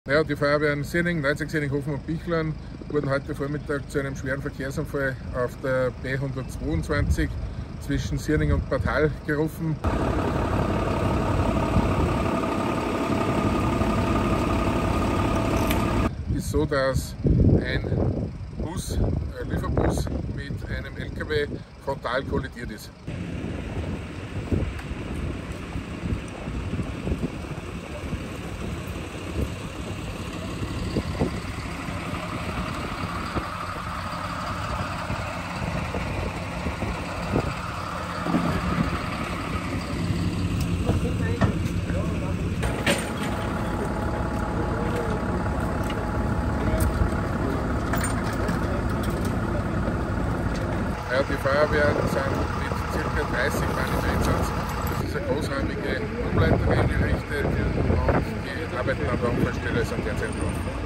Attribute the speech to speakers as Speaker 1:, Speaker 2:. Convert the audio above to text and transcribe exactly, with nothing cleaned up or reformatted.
Speaker 1: Ja, die Feuerwehren Sierning, Neuzig, Sierning, Hofen und Bichlern wurden heute Vormittag zu einem schweren Verkehrsunfall auf der B hundertzweiundzwanzig zwischen Sierning und Bad Hall gerufen. Es ist so, dass ein Bus, ein Lieferbus mit einem L K W frontal kollidiert ist. Ja, die Feuerwehren sind mit ca. dreißig Mann im Einsatz. Das ist eine großräumige Umleitung eingerichtet und die Arbeiten an der Unfallstelle sind derzeit drauf.